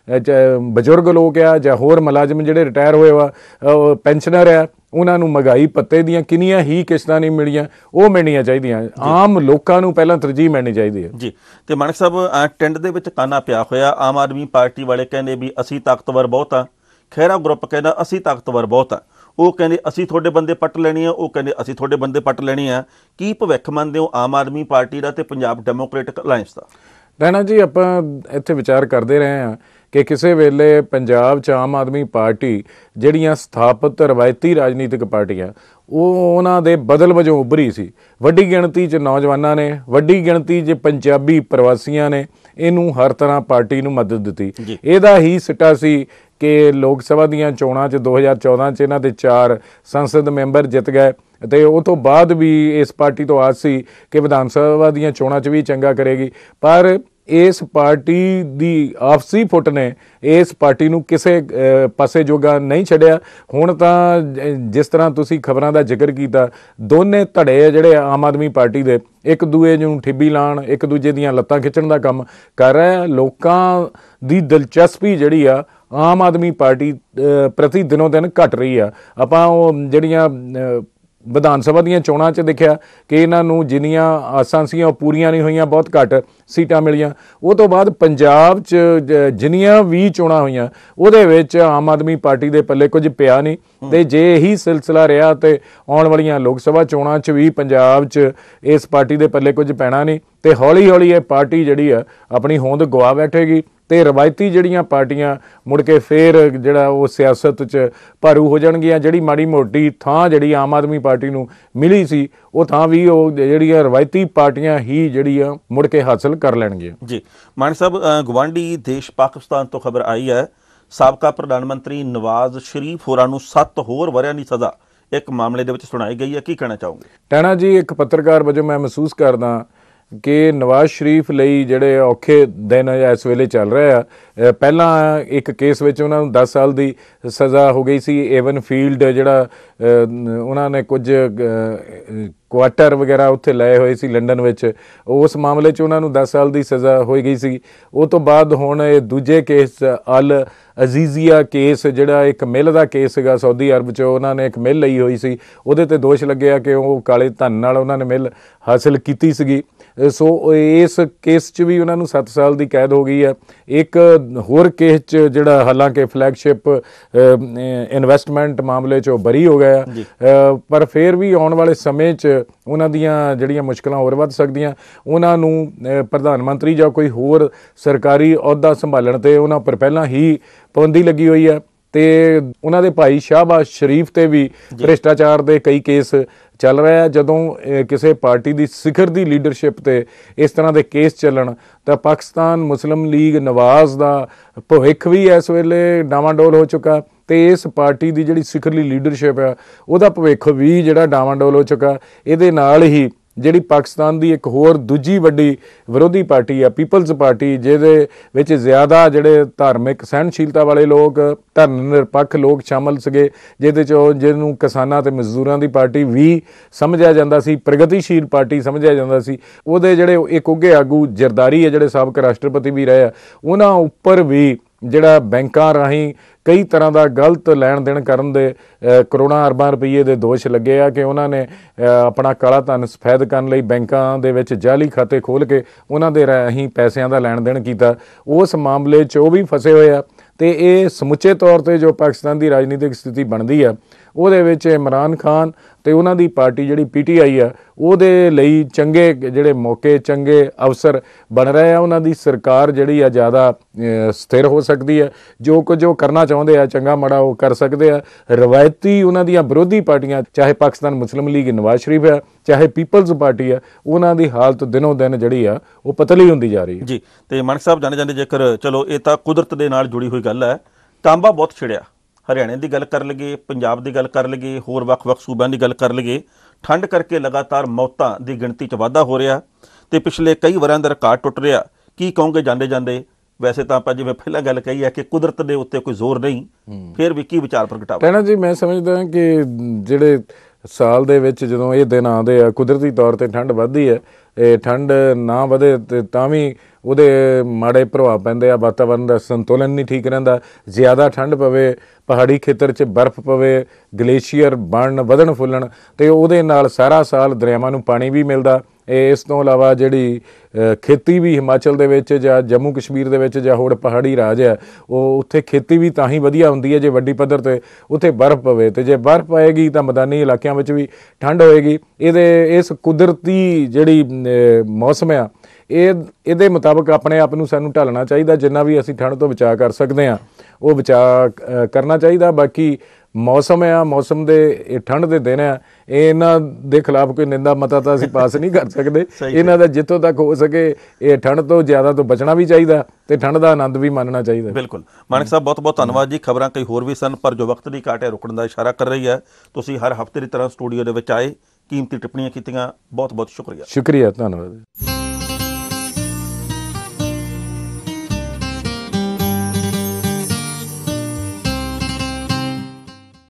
ਬਜ਼ੁਰਗ ਲੋਕ ਆ ਜਾਂ ਹੋਰ ਮੁਲਾਜ਼ਮ ਜਿਹੜੇ ਰਿਟਾਇਰ ਹੋਏ ਵਾ, ਪੈਨਸ਼ਨਰ ਆ, ਉਹਨਾਂ ਨੂੰ ਮਹਿੰਗਾਈ ਭੱਤੇ ਦੀਆਂ ਕਿੰਨੀਆਂ ਹੀ ਕਿਸ਼ਤਾਂ ਨਹੀਂ ਮਿਲੀਆਂ, ਉਹ ਮਿਲਣੀਆਂ ਚਾਹੀਦੀਆਂ। ਆਮ ਲੋਕਾਂ ਨੂੰ ਪਹਿਲਾਂ ਤਰਜੀਹ ਮਿਲਣੀ ਚਾਹੀਦੀ ਹੈ ਜੀ। ਤੇ ਮਾਨਕ ਸਾਹਿਬ, ਟਿੰਡ ਦੇ ਵਿੱਚ ਕਾਨਾ ਪਿਆ ਹੋਇਆ। ਆਮ ਆਦਮੀ ਪਾਰਟੀ ਵਾਲੇ ਕਹਿੰਦੇ ਵੀ ਅਸੀਂ ਤਾਕਤਵਰ ਬਹੁਤ ਆ, ਖਹਿਰਾ ਗਰੁੱਪ ਕਹਿੰਦਾ ਅਸੀਂ ਤਾਕਤਵਰ ਬਹੁਤ ਆ। ਉਹ ਕਹਿੰਦੇ ਅਸੀਂ ਤੁਹਾਡੇ ਬੰਦੇ ਪੱਟ ਲੈਣੇ ਆ, ਉਹ ਕਹਿੰਦੇ ਅਸੀਂ ਤੁਹਾਡੇ ਬੰਦੇ ਪੱਟ ਲੈਣੇ ਆ। ਕੀ ਭਵਿੱਖ ਮੰਨਦੇ ਹੋ ਆਮ ਆਦਮੀ ਪਾਰਟੀ ਦਾ ਤੇ ਪੰਜਾਬ ਡੈਮੋਕ੍ਰੈਟਿਕ ਅਲਾਇੰਸ ਦਾ? ਰਹਿਣਾ ਜੀ, ਆਪਾਂ ਇੱਥੇ ਵਿਚਾਰ ਕਰਦੇ ਰਹੇ ਹਾਂ ਕਿ ਕਿਸੇ ਵੇਲੇ ਪੰਜਾਬ 'ਚ ਆਮ ਆਦਮੀ ਪਾਰਟੀ ਜਿਹੜੀਆਂ ਸਥਾਪਿਤ ਰਵਾਇਤੀ ਰਾਜਨੀਤਿਕ ਪਾਰਟੀਆਂ ਉਹਨਾਂ ਦੇ ਬਦਲ ਵਜੋਂ ਉੱਭਰੀ ਸੀ। ਵੱਡੀ ਗਿਣਤੀ 'ਚ ਨੌਜਵਾਨਾਂ ਨੇ, ਵੱਡੀ ਗਿਣਤੀ 'ਚ ਪੰਜਾਬੀ ਪ੍ਰਵਾਸੀਆਂ ਨੇ ਇਹਨੂੰ ਹਰ ਤਰ੍ਹਾਂ ਪਾਰਟੀ ਨੂੰ ਮਦਦ ਦਿੱਤੀ। ਇਹਦਾ ਹੀ ਸਿੱਟਾ ਸੀ ਕਿ ਲੋਕ ਸਭਾ ਦੀਆਂ ਚੋਣਾਂ 'ਚ 2014 'ਚ ਇਹਨਾਂ ਦੇ 4 ਸੰਸਦ ਮੈਂਬਰ ਜਿੱਤ ਗਏ ਅਤੇ ਉਹ ਤੋਂ ਬਾਅਦ ਵੀ ਇਸ ਪਾਰਟੀ ਤੋਂ ਆਸ ਸੀ ਕਿ ਵਿਧਾਨ ਸਭਾ ਦੀਆਂ ਚੋਣਾਂ 'ਚ ਵੀ ਚੰਗਾ ਕਰੇਗੀ। ਪਰ ਇਸ ਪਾਰਟੀ ਦੀ ਆਪਸੀ ਫੁੱਟ ਨੇ ਇਸ ਪਾਰਟੀ ਨੂੰ ਕਿਸੇ ਪਾਸੇ ਜੋਗਾ ਨਹੀਂ ਛੱਡਿਆ। ਹੁਣ ਤਾਂ ਜਿਸ ਤਰ੍ਹਾਂ ਤੁਸੀਂ ਖਬਰਾਂ ਦਾ ਜ਼ਿਕਰ ਕੀਤਾ, ਦੋਨੇ ਧੜੇ ਜਿਹੜੇ ਆਮ ਆਦਮੀ ਪਾਰਟੀ ਦੇ ਇੱਕ ਦੂਏ ਨੂੰ ਠਿੱਬੀ ਲਾਉਣ, ਇੱਕ ਦੂਜੇ ਦੀਆਂ ਲੱਤਾਂ ਖਿੱਚਣ ਦਾ ਕੰਮ ਕਰ ਰਿਹਾ। ਲੋਕਾਂ ਦੀ ਦਿਲਚਸਪੀ ਜਿਹੜੀ ਆ ਆਮ ਆਦਮੀ ਪਾਰਟੀ ਪ੍ਰਤੀ ਦਿਨੋਂ ਦਿਨ ਘਟ ਰਹੀ ਆ। ਆਪਾਂ ਉਹ ਜਿਹੜੀਆਂ ਵਿਧਾਨ ਸਭਾ ਦੀਆਂ ਚੋਣਾਂ 'ਚ ਦੇਖਿਆ ਕਿ ਇਹਨਾਂ ਨੂੰ ਜਿੰਨੀਆਂ ਆਸਾਂ ਸੀਆਂ ਉਹ ਪੂਰੀਆਂ ਨਹੀਂ ਹੋਈਆਂ, ਬਹੁਤ ਘੱਟ ਸੀਟਾਂ ਮਿਲੀਆਂ। ਉਹ ਤੋਂ ਬਾਅਦ ਪੰਜਾਬ 'ਚ ਜਿੰਨੀਆਂ ਵੀ ਚੋਣਾਂ ਹੋਈਆਂ ਉਹਦੇ ਵਿੱਚ ਆਮ ਆਦਮੀ ਪਾਰਟੀ ਦੇ ਪੱਲੇ ਕੁਝ ਪਿਆ ਨਹੀਂ। ਅਤੇ ਜੇ ਇਹੀ ਸਿਲਸਿਲਾ ਰਿਹਾ ਤਾਂ ਆਉਣ ਵਾਲੀਆਂ ਲੋਕ ਸਭਾ ਚੋਣਾਂ 'ਚ ਵੀ ਪੰਜਾਬ 'ਚ ਇਸ ਪਾਰਟੀ ਦੇ ਪੱਲੇ ਕੁਝ ਪੈਣਾ ਨਹੀਂ ਅਤੇ ਹੌਲੀ ਹੌਲੀ ਇਹ ਪਾਰਟੀ ਜਿਹੜੀ ਆ ਆਪਣੀ ਹੋਂਦ ਗਵਾ ਬੈਠੇਗੀ ਅਤੇ ਰਵਾਇਤੀ ਜਿਹੜੀਆਂ ਪਾਰਟੀਆਂ ਮੁੜ ਕੇ ਫੇਰ ਜਿਹੜਾ ਉਹ ਸਿਆਸਤ 'ਚ ਭਾਰੂ ਹੋ ਜਾਣਗੀਆਂ। ਜਿਹੜੀ ਮਾੜੀ ਮੋਟੀ ਥਾਂ ਜਿਹੜੀ ਆਮ ਆਦਮੀ ਪਾਰਟੀ ਨੂੰ ਮਿਲੀ ਸੀ ਉਹ ਥਾਂ ਵੀ ਉਹ ਜਿਹੜੀਆਂ ਰਵਾਇਤੀ ਪਾਰਟੀਆਂ ਹੀ ਜਿਹੜੀਆਂ ਮੁੜ ਕੇ ਹਾਸਲ ਕਰ ਲੈਣਗੀਆਂ। ਜੀ ਮਾਨਕ ਸਾਹਿਬ, ਗਵਾਂਢੀ ਦੇਸ਼ ਪਾਕਿਸਤਾਨ ਤੋਂ ਖਬਰ ਆਈ ਹੈ ਸਾਬਕਾ ਪ੍ਰਧਾਨ ਮੰਤਰੀ ਨਵਾਜ਼ ਸ਼ਰੀਫ ਹੋਰਾਂ ਨੂੰ 7 ਹੋਰ ਵਰ੍ਹਿਆਂ ਦੀ ਸਜ਼ਾ ਇੱਕ ਮਾਮਲੇ ਦੇ ਵਿੱਚ ਸੁਣਾਈ ਗਈ ਹੈ। ਕੀ ਕਹਿਣਾ ਚਾਹੋਗੇ? ਟੈਣਾ ਜੀ, ਇੱਕ ਪੱਤਰਕਾਰ ਵਜੋਂ ਮੈਂ ਮਹਿਸੂਸ ਕਰਦਾ ਕਿ ਨਵਾਜ਼ ਸ਼ਰੀਫ ਲਈ ਜਿਹੜੇ ਔਖੇ ਦਿਨ ਇਸ ਵੇਲੇ ਚੱਲ ਰਹੇ ਆ। ਪਹਿਲਾਂ ਇੱਕ ਕੇਸ ਵਿੱਚ ਉਹਨਾਂ ਨੂੰ 10 ਸਾਲ ਦੀ ਸਜ਼ਾ ਹੋ ਗਈ ਸੀ। ਏਵਨ ਫੀਲਡ ਜਿਹੜਾ ਉਹਨਾਂ ਨੇ ਕੁਝ ਕੁਆਟਰ ਵਗੈਰਾ ਉੱਥੇ ਲਏ ਹੋਏ ਸੀ ਲੰਡਨ ਵਿੱਚ, ਉਸ ਮਾਮਲੇ 'ਚ ਉਹਨਾਂ ਨੂੰ 10 ਸਾਲ ਦੀ ਸਜ਼ਾ ਹੋਈ ਗਈ ਸੀ। ਉਹ ਤੋਂ ਬਾਅਦ ਹੁਣ ਇਹ ਦੂਜੇ ਕੇਸ ਅਲ ਅਜ਼ੀਜ਼ੀਆ ਕੇਸ ਜਿਹੜਾ ਇੱਕ ਮਿੱਲ ਦਾ ਕੇਸ ਸੀਗਾ ਸਾਊਦੀ ਅਰਬ 'ਚ, ਉਹਨਾਂ ਨੇ ਇੱਕ ਮਿੱਲ ਲਈ ਹੋਈ ਸੀ, ਉਹਦੇ 'ਤੇ ਦੋਸ਼ ਲੱਗਿਆ ਕਿ ਉਹ ਕਾਲੇ ਧਨ ਨਾਲ ਉਹਨਾਂ ਨੇ ਮਿੱਲ ਹਾਸਿਲ ਕੀਤੀ ਸੀਗੀ। ਸੋ ਇਸ ਕੇਸ 'ਚ ਵੀ ਉਹਨਾਂ ਨੂੰ 7 ਸਾਲ ਦੀ ਕੈਦ ਹੋ ਗਈ ਹੈ। ਇੱਕ ਹੋਰ ਕੇਸ 'ਚ ਜਿਹੜਾ ਹਾਲਾਂਕਿ ਫਲੈਗਸ਼ਿਪ ਇਨਵੈਸਟਮੈਂਟ ਮਾਮਲੇ 'ਚ ਉਹ ਬਰੀ ਹੋ ਗਿਆ, ਪਰ ਫਿਰ ਵੀ ਆਉਣ ਵਾਲੇ ਸਮੇਂ 'ਚ ਉਹਨਾਂ ਦੀਆਂ ਜਿਹੜੀਆਂ ਮੁਸ਼ਕਲਾਂ ਹੋਰ ਵੱਧ ਸਕਦੀਆਂ। ਉਹਨਾਂ ਨੂੰ ਪ੍ਰਧਾਨ ਮੰਤਰੀ ਜਾਂ ਕੋਈ ਹੋਰ ਸਰਕਾਰੀ ਅਹੁਦਾ ਸੰਭਾਲਣ 'ਤੇ ਉਹਨਾਂ ਉੱਪਰ ਪਹਿਲਾਂ ਹੀ ਪਾਬੰਦੀ ਲੱਗੀ ਹੋਈ ਹੈ ਅਤੇ ਉਹਨਾਂ ਦੇ ਭਾਈ ਸ਼ਾਹਬਾਜ਼ ਸ਼ਰੀਫ 'ਤੇ ਵੀ ਭ੍ਰਿਸ਼ਟਾਚਾਰ ਦੇ ਕਈ ਕੇਸ ਚੱਲ ਰਿਹਾ। ਜਦੋਂ ਕਿਸੇ ਪਾਰਟੀ ਦੀ ਸਿਖਰ ਦੀ ਲੀਡਰਸ਼ਿਪ 'ਤੇ ਇਸ ਤਰ੍ਹਾਂ ਦੇ ਕੇਸ ਚੱਲਣ ਤਾਂ ਪਾਕਿਸਤਾਨ ਮੁਸਲਿਮ ਲੀਗ ਨਵਾਜ਼ ਦਾ ਭਵਿੱਖ ਵੀ ਇਸ ਵੇਲੇ ਡਾਵਾਂਡੋਲ ਹੋ ਚੁੱਕਾ ਅਤੇ ਇਸ ਪਾਰਟੀ ਦੀ ਜਿਹੜੀ ਸਿਖਰਲੀ ਲੀਡਰਸ਼ਿਪ ਆ ਉਹਦਾ ਭਵਿੱਖ ਵੀ ਜਿਹੜਾ ਡਾਵਾਂਡੋਲ ਹੋ ਚੁੱਕਾ। ਇਹਦੇ ਨਾਲ ਹੀ ਜਿਹੜੀ ਪਾਕਿਸਤਾਨ ਦੀ ਇੱਕ ਹੋਰ ਦੂਜੀ ਵੱਡੀ ਵਿਰੋਧੀ ਪਾਰਟੀ ਆ ਪੀਪਲਜ਼ ਪਾਰਟੀ, ਜਿਹਦੇ ਵਿੱਚ ਜ਼ਿਆਦਾ ਜਿਹੜੇ ਧਾਰਮਿਕ ਸਹਿਣਸ਼ੀਲਤਾ ਵਾਲੇ ਲੋਕ, ਧਰਮ ਨਿਰਪੱਖ ਲੋਕ ਸ਼ਾਮਲ ਸੀਗੇ, ਜਿਹਦੇ 'ਚ ਜਿਹਨੂੰ ਕਿਸਾਨਾਂ ਅਤੇ ਮਜ਼ਦੂਰਾਂ ਦੀ ਪਾਰਟੀ ਵੀ ਸਮਝਿਆ ਜਾਂਦਾ ਸੀ, ਪ੍ਰਗਤੀਸ਼ੀਲ ਪਾਰਟੀ ਸਮਝਿਆ ਜਾਂਦਾ ਸੀ, ਉਹਦੇ ਜਿਹੜੇ ਇੱਕ ਉੱਘੇ ਆਗੂ ਜ਼ਰਦਾਰੀ ਹੈ ਜਿਹੜੇ ਸਾਬਕਾ ਰਾਸ਼ਟਰਪਤੀ ਵੀ ਰਹੇ ਆ, ਉਹਨਾਂ ਉੱਪਰ ਵੀ ਜਿਹੜਾ ਬੈਂਕਾਂ ਰਾਹੀਂ ਕਈ ਤਰ੍ਹਾਂ ਦਾ ਗਲਤ ਲੈਣ ਦੇਣ ਕਰਨ ਦੇ ਕਰੋੜਾਂ ਅਰਬਾਂ ਰੁਪਈਏ ਦੇ ਦੋਸ਼ ਲੱਗੇ ਆ ਕਿ ਉਹਨਾਂ ਨੇ ਆਪਣਾ ਕਾਲਾ ਧਨ ਸਫੈਦ ਕਰਨ ਲਈ ਬੈਂਕਾਂ ਦੇ ਵਿੱਚ ਜਾਅਲੀ ਖਾਤੇ ਖੋਲ੍ਹ ਕੇ ਉਹਨਾਂ ਦੇ ਰਾਹੀਂ ਪੈਸਿਆਂ ਦਾ ਲੈਣ ਦੇਣ ਕੀਤਾ। ਉਸ ਮਾਮਲੇ 'ਚ ਉਹ ਵੀ ਫਸੇ ਹੋਏ ਆ ਅਤੇ ਇਹ ਸਮੁੱਚੇ ਤੌਰ 'ਤੇ ਜੋ ਪਾਕਿਸਤਾਨ ਦੀ ਰਾਜਨੀਤਿਕ ਸਥਿਤੀ ਬਣਦੀ ਆ ਉਹਦੇ ਵਿੱਚ ਇਮਰਾਨ ਖਾਨ ਅਤੇ ਉਹਨਾਂ ਦੀ ਪਾਰਟੀ ਜਿਹੜੀ PTI ਆ ਉਹਦੇ ਲਈ ਚੰਗੇ ਜਿਹੜੇ ਮੌਕੇ, ਚੰਗੇ ਅਵਸਰ ਬਣ ਰਹੇ ਆ। ਉਹਨਾਂ ਦੀ ਸਰਕਾਰ ਜਿਹੜੀ ਆ ਜ਼ਿਆਦਾ ਸਥਿਰ ਹੋ ਸਕਦੀ ਹੈ। ਜੋ ਕੁਝ ਉਹ ਕਰਨਾ ਚਾਹੁੰਦੇ ਆ ਚੰਗਾ ਮਾੜਾ ਉਹ ਕਰ ਸਕਦੇ ਆ। ਰਵਾਇਤੀ ਉਹਨਾਂ ਦੀਆਂ ਵਿਰੋਧੀ ਪਾਰਟੀਆਂ, ਚਾਹੇ ਪਾਕਿਸਤਾਨ ਮੁਸਲਿਮ ਲੀਗ ਨਵਾਜ਼ ਸ਼ਰੀਫ ਆ, ਚਾਹੇ ਪੀਪਲਜ਼ ਪਾਰਟੀ ਆ, ਉਹਨਾਂ ਦੀ ਹਾਲਤ ਦਿਨੋਂ ਦਿਨ ਜਿਹੜੀ ਆ ਉਹ ਪਤਲੀ ਹੁੰਦੀ ਜਾ ਰਹੀ ਹੈ। ਜੀ, ਅਤੇ ਮਾਨਕ ਸਾਹਿਬ ਜਾਂਦੇ ਜਾਂਦੇ ਜੇਕਰ ਚਲੋ ਇਹ ਤਾਂ ਕੁਦਰਤ ਦੇ ਨਾਲ ਜੁੜੀ ਹੋਈ ਗੱਲ ਹੈ, ਤਾਂਬਾ ਬਹੁਤ ਛਿੜਿਆ। ਹਰਿਆਣੇ ਦੀ ਗੱਲ ਕਰ ਲਈਏ, ਪੰਜਾਬ ਦੀ ਗੱਲ ਕਰ ਲਈਏ, ਹੋਰ ਵੱਖ-ਵੱਖ ਸੂਬਿਆਂ ਦੀ ਗੱਲ ਕਰ ਲਈਏ, ਠੰਡ ਕਰਕੇ ਲਗਾਤਾਰ ਮੌਤਾਂ ਦੀ ਗਿਣਤੀ 'ਚ ਵਾਧਾ ਹੋ ਰਿਹਾ ਤੇ ਪਿਛਲੇ ਕਈ ਵਰ੍ਹਿਆਂ ਦਾ ਰਿਕਾਰਡ ਟੁੱਟ ਰਿਹਾ। ਕੀ ਕਹੋਗੇ ਜਾਂਦੇ ਜਾਂਦੇ? ਵੈਸੇ ਤਾਂ ਆਪਾਂ ਜਿਵੇਂ ਪਹਿਲਾਂ ਗੱਲ ਕਹੀ ਹੈ ਕਿ ਕੁਦਰਤ ਦੇ ਉੱਤੇ ਕੋਈ ਜ਼ੋਰ ਨਹੀਂ, ਫਿਰ ਵੀ ਕੀ ਵਿਚਾਰ ਪ੍ਰਗਟਾਵਾ? ਕਹਿਣਾ ਜੀ, ਮੈਂ ਸਮਝਦਾ ਕਿ ਜਿਹੜੇ ਸਾਲ ਦੇ ਵਿੱਚ ਜਦੋਂ ਇਹ ਦਿਨ ਆਉਂਦੇ ਆ, ਕੁਦਰਤੀ ਤੌਰ ਤੇ ਠੰਡ ਵੱਧਦੀ ਹੈ। ਇਹ ਠੰਡ ਨਾ ਵਧੇ ਤੇ ਤਾਂ ਵੀ ਉਹਦੇ ਮਾੜੇ ਪ੍ਰਭਾਵ ਪੈਂਦੇ ਆ, ਵਾਤਾਵਰਨ ਦਾ ਸੰਤੁਲਨ ਨਹੀਂ ਠੀਕ ਰਹਿੰਦਾ। ਜ਼ਿਆਦਾ ਠੰਡ ਪਵੇ, ਪਹਾੜੀ ਖੇਤਰ 'ਚ ਬਰਫ਼ ਪਵੇ, ਗਲੇਸ਼ੀਅਰ ਬਣਨ, ਵਧਣ ਫੁੱਲਣ, ਤੇ ਉਹਦੇ ਨਾਲ ਸਾਰਾ ਸਾਲ ਦਰਿਆਵਾਂ ਨੂੰ ਪਾਣੀ ਵੀ ਮਿਲਦਾ। ਇਸ ਤੋਂ ਇਲਾਵਾ ਜਿਹੜੀ ਖੇਤੀ ਵੀ ਹਿਮਾਚਲ ਦੇ ਵਿੱਚ ਜਾਂ ਜੰਮੂ ਕਸ਼ਮੀਰ ਦੇ ਵਿੱਚ ਜਾਂ ਹੋਰ ਪਹਾੜੀ ਰਾਜ ਹੈ, ਉਹ ਉੱਥੇ ਖੇਤੀ ਵੀ ਤਾਂ ਹੀ ਵਧੀਆ ਹੁੰਦੀ ਹੈ ਜੇ ਵੱਡੀ ਪੱਧਰ 'ਤੇ ਉੱਥੇ ਬਰਫ਼ ਪਵੇ, ਅਤੇ ਜੇ ਬਰਫ਼ ਪਏਗੀ ਤਾਂ ਮੈਦਾਨੀ ਇਲਾਕਿਆਂ ਵਿੱਚ ਵੀ ਠੰਡ ਹੋਏਗੀ। ਇਸ ਕੁਦਰਤੀ ਜਿਹੜੀ ਮੌਸਮ ਆ, ਇਹਦੇ ਮੁਤਾਬਕ ਆਪਣੇ ਆਪ ਨੂੰ ਸਾਨੂੰ ਢਾਲਣਾ ਚਾਹੀਦਾ। ਜਿੰਨਾ ਵੀ ਅਸੀਂ ਠੰਡ ਤੋਂ ਬਚਾਅ ਕਰ ਸਕਦੇ ਹਾਂ ਉਹ ਬਚਾਅ ਕਰਨਾ ਚਾਹੀਦਾ। ਬਾਕੀ ਮੌਸਮ ਆ, ਮੌਸਮ ਦੇ ਇਹ ਠੰਡ ਦੇ ਦਿਨ ਆ, ਇਹਨਾਂ ਦੇ ਖਿਲਾਫ ਕੋਈ ਨਿੰਦਾ ਮਤਾ ਤਾਂ ਅਸੀਂ ਪਾਸ ਨਹੀਂ ਕਰ ਸਕਦੇ। ਇਹਨਾਂ ਦਾ ਜਿੱਥੋਂ ਤੱਕ ਹੋ ਸਕੇ ਇਹ ਠੰਡ ਤੋਂ ਜ਼ਿਆਦਾ ਤੋਂ ਬਚਣਾ ਵੀ ਚਾਹੀਦਾ ਤੇ ਠੰਡ ਦਾ ਆਨੰਦ ਵੀ ਮਾਣਨਾ ਚਾਹੀਦਾ। ਬਿਲਕੁਲ ਮਾਨਕ ਸਾਹਿਬ, ਬਹੁਤ ਬਹੁਤ ਧੰਨਵਾਦ ਜੀ। ਖਬਰਾਂ ਕਈ ਹੋਰ ਵੀ ਸਨ ਪਰ ਜੋ ਵਕਤ ਦੀ ਘਾਟ ਹੈ ਰੁਕਣ ਦਾ ਇਸ਼ਾਰਾ ਕਰ ਰਹੀ ਹੈ। ਤੁਸੀਂ ਹਰ ਹਫ਼ਤੇ ਦੀ ਤਰ੍ਹਾਂ ਸਟੂਡੀਓ ਦੇ ਵਿੱਚ ਆਏ, ਕੀਮਤੀ ਟਿੱਪਣੀਆਂ ਕੀਤੀਆਂ, ਬਹੁਤ ਬਹੁਤ ਸ਼ੁਕਰੀਆ। ਸ਼ੁਕਰੀਆ, ਧੰਨਵਾਦ।